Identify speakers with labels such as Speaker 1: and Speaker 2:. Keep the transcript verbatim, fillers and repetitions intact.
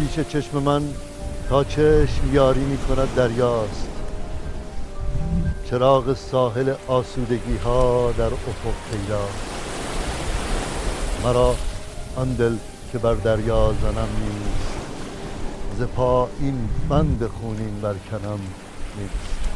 Speaker 1: پیش چشم من تا چشم یاری می کند دریاست، چراغ ساحل آسودگی ها در افق پیداست. مرا آن دل که بر دریا زنم نیست، ز پا این بند خونین برکنم نیست.